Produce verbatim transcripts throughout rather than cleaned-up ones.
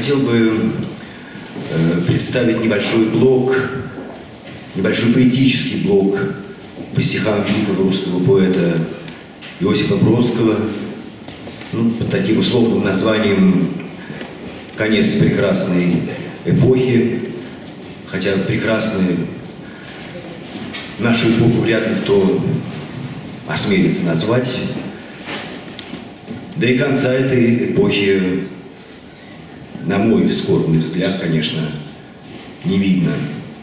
хотел бы э, представить небольшой блок, небольшой поэтический блок по стихам великого русского поэта Иосифа Бродского, ну, под таким условным названием «Конец прекрасной эпохи», хотя прекрасной нашу эпоху вряд ли кто осмелится назвать, да и конца этой эпохи, на мой скорбный взгляд, конечно, не видно.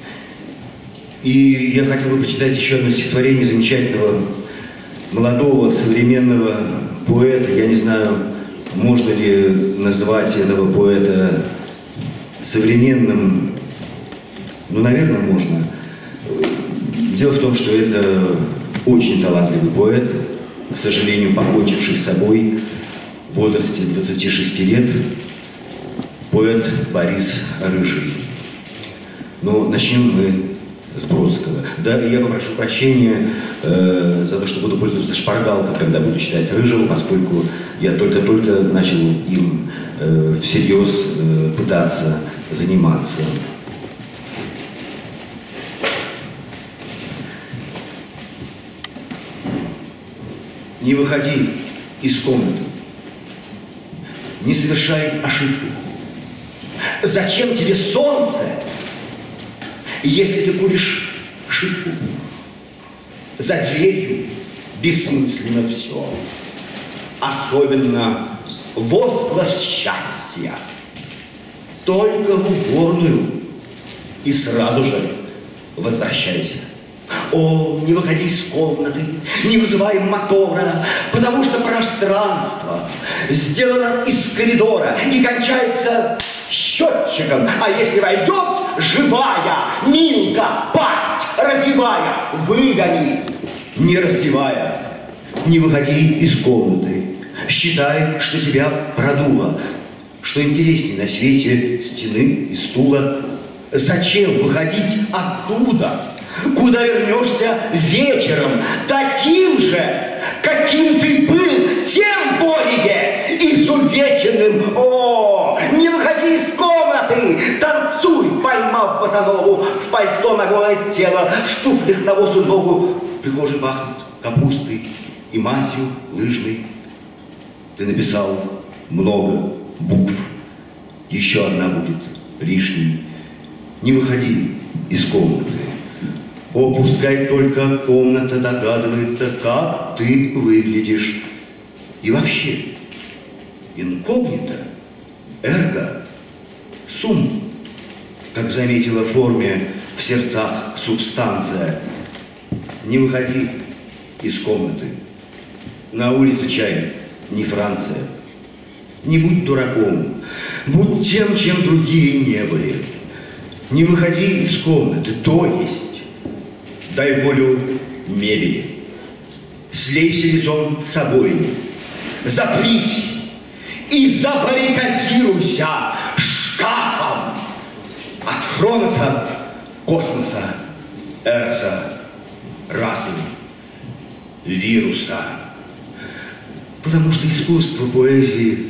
И я хотел бы прочитать еще одно стихотворение замечательного молодого современного поэта. Я не знаю, можно ли назвать этого поэта современным. Ну, наверное, можно. Дело в том, что это очень талантливый поэт, к сожалению, покончивший с собой в возрасте двадцати шести лет, поэт Борис Рыжий. Но начнем мы с Бродского. Да, и я попрошу прощения э, за то, что буду пользоваться шпаргалкой, когда буду читать Рыжего, поскольку я только-только начал им э, всерьез э, пытаться заниматься. Не выходи из комнаты, не совершай ошибку. Зачем тебе солнце, если ты куришь шипку? За дверью бессмысленно все, особенно возглас счастья. Только в уборную и сразу же возвращайся. О, не выходи из комнаты, не вызывай мотора, потому что пространство сделано из коридора и кончается счетчиком. А если войдет живая Милка, пасть разевая, выгони, не раздевая. Не выходи из комнаты, считай, что тебя продуло. Что интереснее на свете стены и стула? Зачем выходить оттуда, куда вернешься вечером, таким же, каким ты был, тем более изувеченным? О, не выходи из комнаты, танцуй, поймав босоногу в пальто на голое тело, в туфлях на босу ногу. В прихожей пахнет капустой и мазью лыжной. Ты написал много букв, еще одна будет лишней. Не выходи из комнаты. О, пускай только комната догадывается, как ты выглядишь. И вообще, инкогнито, эрго, сум, как заметила в форме в сердцах субстанция. Не выходи из комнаты. На улице чай, не Франция. Не будь дураком, будь тем, чем другие не были. Не выходи из комнаты, то есть дай волю мебели. Слейся лицом с собой, запрись и забаррикадируйся шкафом от Хроноса, космоса, Эроса, расы, вируса. Потому что искусство поэзии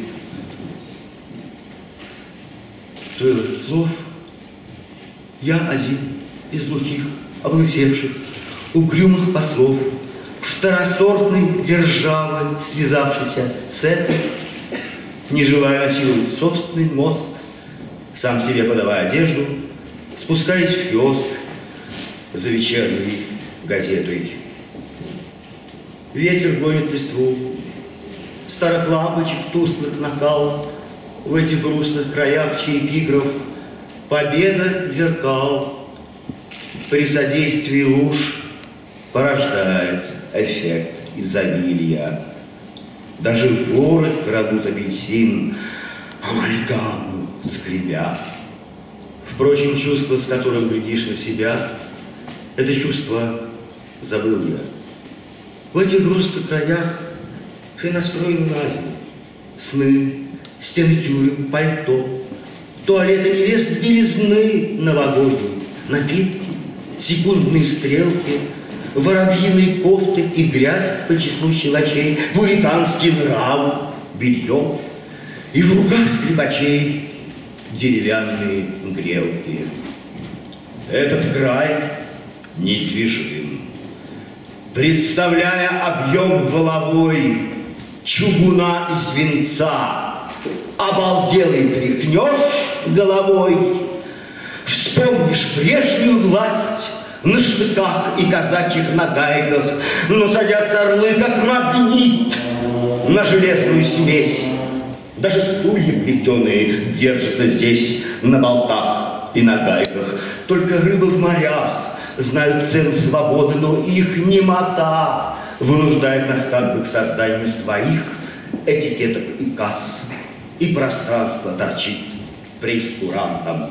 стоит слов. Я один из глухих, облысевших, угрюмых послов, второсортной державы, связавшейся с этой, не желая насиловать собственный мозг, сам себе подавая одежду, спускаясь в киоск за вечерней газетой. Ветер гонит листву, старых лампочек тусклых накал, в этих грустных краях, чей эпиграф победа зеркал при содействии луж порождает эффект изобилия. Даже воры крадут апельсин, амальгаму скребя. Впрочем, чувство, с которым глядишь на себя, это чувство забыл я. В этих грустных краях все настроены на зиму. Сны, стены тюрем, пальто, туалеты невест белизны новогодней, напитки, секундные стрелки, воробьиные кофты и грязь по числу щелочей, пуританский нрав, белье, и в руках скрипачей деревянные грелки. Этот край недвижим, представляя объем воловой чугуна и свинца, обалделый тряхнешь головой, вспомнишь прежнюю власть на штыках и казачьих нагайках, но садятся орлы, как магнит, на железную смесь. Даже стулья плетеные держатся здесь на болтах и на гайках. Только рыбы в морях знают цену свободы, но их немота вынуждает нас как бы к созданию своих этикеток и касс. И пространство торчит прейскурантом.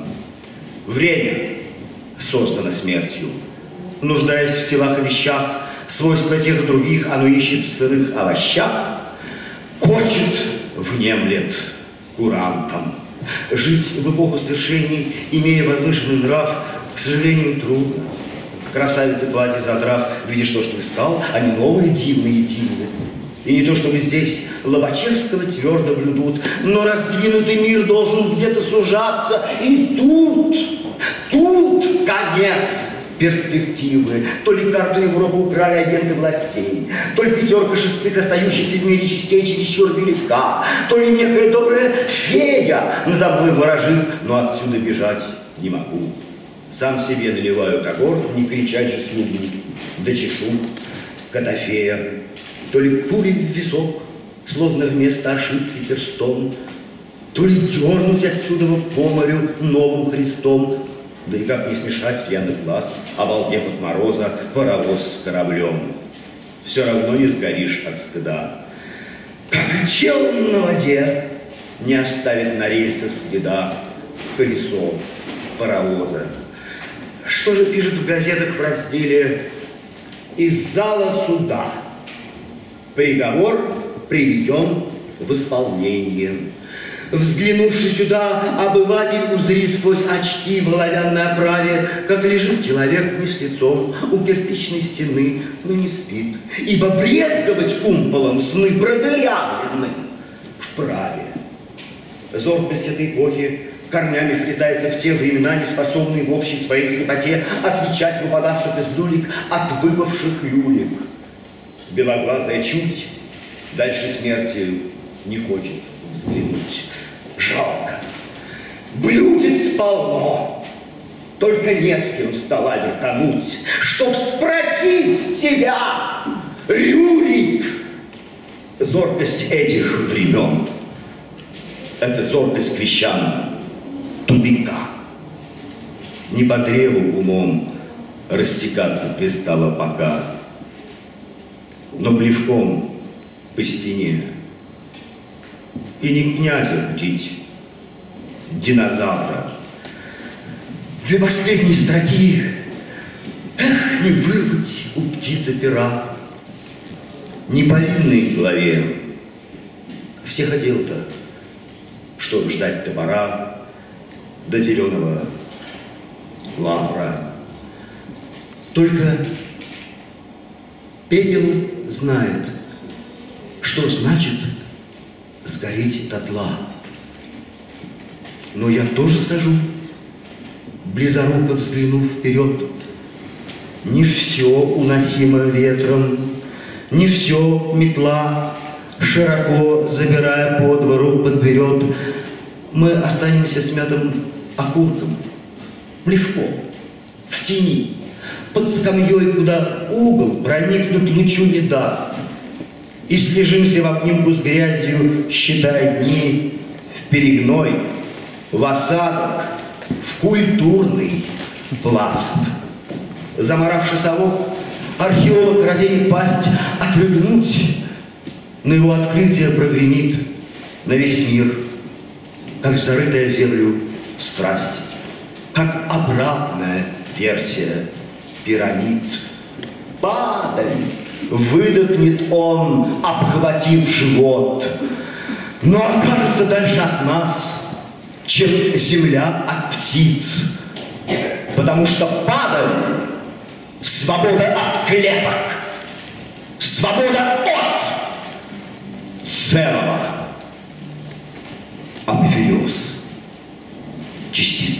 Время создано смертью. Нуждаясь в телах и вещах, свойства тех других оно ищет в сырых овощах, кочет, внемлет курантом. Жить в эпоху свершений, имея возвышенный нрав, к сожалению, трудно. Красавицы платье задрав, видишь то, что искал, они новые дивные дивные. И не то, чтобы здесь Лобачевского твердо блюдут, но раздвинутый мир должен где-то сужаться, и тут, тут конец перспективы. То ли карту Европы украли агенты властей, то ли пятерка шестых, остающихся в мире частей, чересчур велика, то ли некая добрая фея надо мной ворожит, но отсюда бежать не могу. Сам себе наливаю когор, не кричать же слугу, да чешу Котофея. То ли пули в висок, словно вместо ошибки перстом, то ли дернуть отсюда по морю новым Христом. Да и как не смешать пьяных глаз, обалдев от мороза, паровоз с кораблем. Все равно не сгоришь от стыда. Как чел на воде не оставит на рельсах следа колесо паровоза. Что же пишет в газетах в разделе «Из зала суда»? Приговор приведен в исполнение. Взглянувши сюда, обыватель узрит сквозь очки в оловянной оправе, как лежит человек вниз лицом у кирпичной стены, но не спит, ибо брезговать кумполом сны продырявлены вправе. Зоркость этой эпохи корнями вплетается в те времена, не способные в общей своей слепоте отличать выпадавших из люлек от выпавших люлек. Белоглазая чуть дальше смерти не хочет взглянуть. Жалко. Блюдец полно, только не с кем стола вертануть, чтоб спросить тебя, Рюрик. Зоркость этих времен — это зоркость к вещам тупика. Не по древу умом растекаться пристало пока, но плевком по стене. И не князя будить, динозавра. Для последней строки эх, не вырвать у птицы пера. Не по винной голове. Все хотел-то, чтоб ждать топора до зеленого лавра. Только пепел знает, что значит сгореть дотла. Но я тоже скажу, близоруко взглянув вперед, не все уносимо ветром, не все метла, широко забирая по двору подберет. Мы останемся смятым окурком, плевком, в тени, под скамьей, куда угол проникнуть лучу не даст. И слежимся в обнимку с грязью, считая дни в перегной, в осадок, в культурный пласт. Заморавший совок, археолог разинет пасть, отрыгнуть, на его открытие прогремит на весь мир, как зарытая в землю страсть, как обратная версия пирамид. Падаль выдохнет он, обхватив живот, но окажется дальше от нас, чем земля от птиц, потому что падаль — свобода от клеток, свобода от целого. Апофеоз. частиц.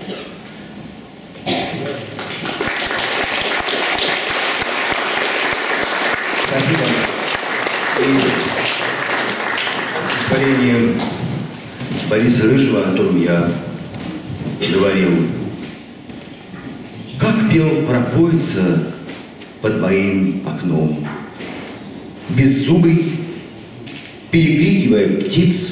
Спасибо. И с творением Бориса Рыжего, о котором я говорил, как пел пропойца под моим окном, беззубый, перекрикивая птиц.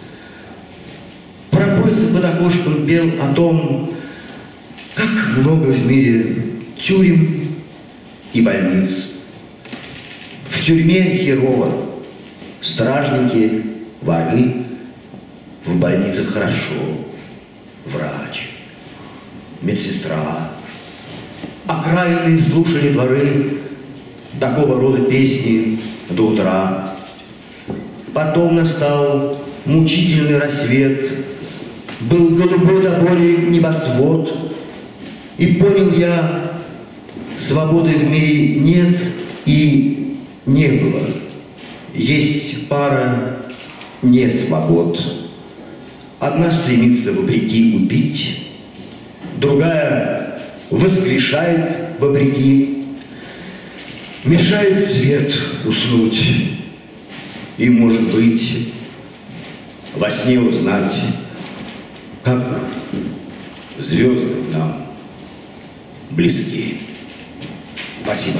Пропойца под окошком пел о том, как много в мире тюрем и больниц. В тюрьме херово, стражники, воры, в больницах хорошо, врач, медсестра. Окраины слушали дворы такого рода песни до утра. Потом настал мучительный рассвет, был голубой до боли небосвод, и понял я, свободы в мире нет и не было. Есть пара несвобод. Одна стремится вопреки убить, другая воскрешает вопреки, мешает свет уснуть и, может быть, во сне узнать, как звезды к нам близки. Спасибо.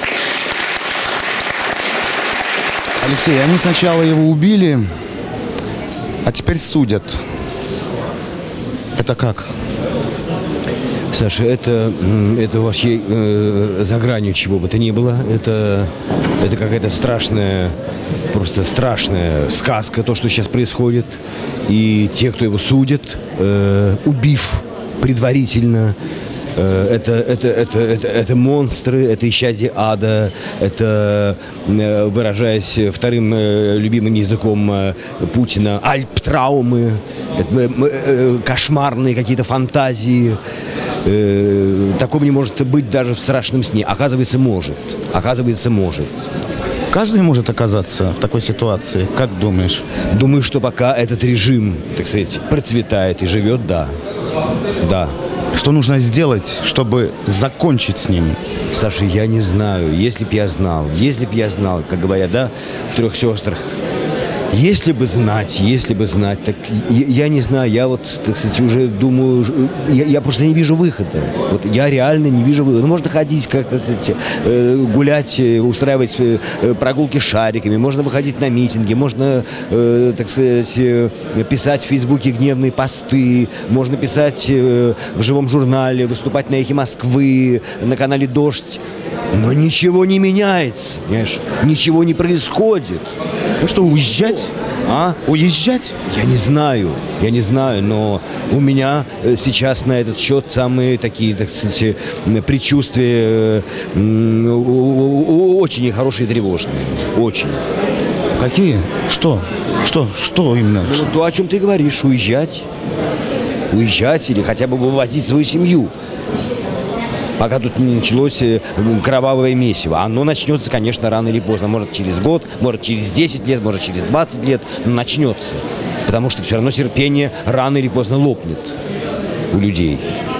Алексей, они сначала его убили, а теперь судят. Это как? Саша, это, это вообще э, за гранью чего бы то ни было. Это, это какая-то страшная, просто страшная сказка, то, что сейчас происходит. И те, кто его судит, э, убив предварительно, э, это, это, это, это, это монстры, это исчадие ада, это, э, выражаясь вторым э, любимым языком э, Путина, альптраумы, это, э, э, кошмарные какие-то фантазии. Э, такого не может быть даже в страшном сне. Оказывается, может. Оказывается, может. Каждый может оказаться в такой ситуации. Как думаешь? Думаю, что пока этот режим, так сказать, процветает и живет, да. Да. Что нужно сделать, чтобы закончить с ним? Саша, я не знаю. Если б я знал, если б я знал, как говорят, да, в «Трех сестрах», если бы знать, если бы знать, так я, я не знаю, я вот, так сказать, уже думаю, я, я просто не вижу выхода. Вот я реально не вижу выхода. Ну, можно ходить, как, так сказать, гулять, устраивать прогулки с шариками, можно выходить на митинги, можно, так сказать, писать в Фейсбуке гневные посты, можно писать в живом журнале, выступать на «Эхе Москвы», на канале «Дождь». Но ничего не меняется, понимаешь? Ничего не происходит. Ну что, уезжать? А? Уезжать? Я не знаю, я не знаю, но у меня сейчас на этот счет самые такие, так сказать, предчувствия очень нехорошие и тревожные. Очень. Какие? Что? Что? Что именно? Ну, то, о чем ты говоришь, уезжать. Уезжать или хотя бы вывозить свою семью. Пока тут не началось кровавое месиво. Оно начнется, конечно, рано или поздно. Может, через год, может, через десять лет, может, через двадцать лет. Но начнется. Потому что все равно терпение рано или поздно лопнет у людей.